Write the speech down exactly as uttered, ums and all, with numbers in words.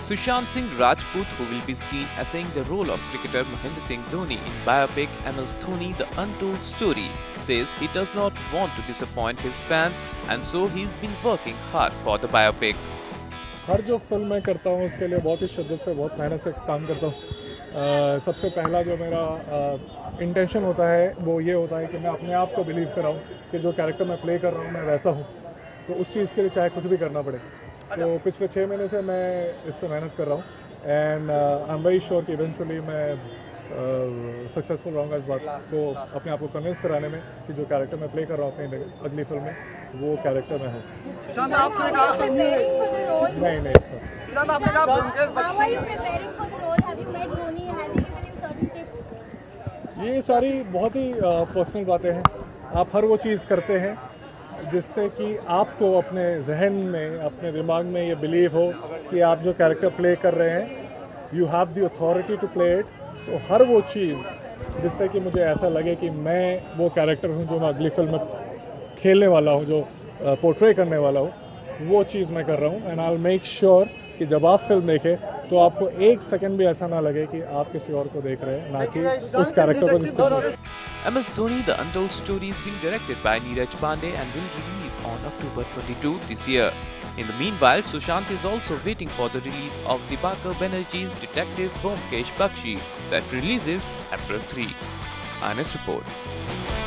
Sushant Singh Rajput, who will be seen essaying the role of cricketer M S Dhoni in biopic M S Dhoni The Untold Story, says he does not want to disappoint his fans and so he's been working hard for the biopic. हर जो film मैं करता हूँ उसके लिए बहुत ही शिद्दत से बहुत मेहनत से काम करता हूँ। सबसे पहला जो मेरा इंटेंशन होता है वो ये होता है कि मैं अपने आप को बिलीव कराऊँ कि जो कैरेक्टर मैं प्ले कर रहा हूँ मैं वैसा हूँ, तो उस चीज़ के लिए चाहे कुछ भी करना पड़े। तो पिछले छः महीने से मैं इस पर मेहनत कर रहा हूँ and I am very sure कि इवेंचुअली मैं सक्सेसफुल uh, रहूँगा इस बात को अपने आप को कन्विंस कराने में कि जो कैरेक्टर मैं प्ले कर रहा हूँ अपनी अगली फिल्म में वो कैरेक्टर मैं हूँ। सुशांत, आपने कहा नहीं नहीं इसका सुशांत, आपने कहा ये सारी बहुत ही पर्सनल बातें हैं। आप हर वो चीज़ करते हैं जिससे कि आपको अपने जहन में अपने दिमाग में ये बिलीव हो कि आप जो कैरेक्टर प्ले कर रहे हैं you have the authority to play it. तो हर वो चीज़ जिससे कि मुझे ऐसा लगे कि मैं वो कैरेक्टर हूँ जो मैं अगली फिल्म में खेलने वाला हूँ, जो पोर्ट्रे करने वाला हूँ, वो चीज़ मैं कर रहा हूँ। And I will make sure कि जब आप फिल्म देखें तो आपको एक सेकंड भी ऐसा ना लगे कि आप किसी और को देख रहे हैं, ना कि उस कैरेक्टर को जिसको। M S Dhoni The Untold Story is being directed by Neeraj Pandey and will release on October twenty-second this year. In the meanwhile, Sushant is also waiting for the release of Dibakar Banerjee's Detective Byomkesh Bakshi that releases April third. I N S Report.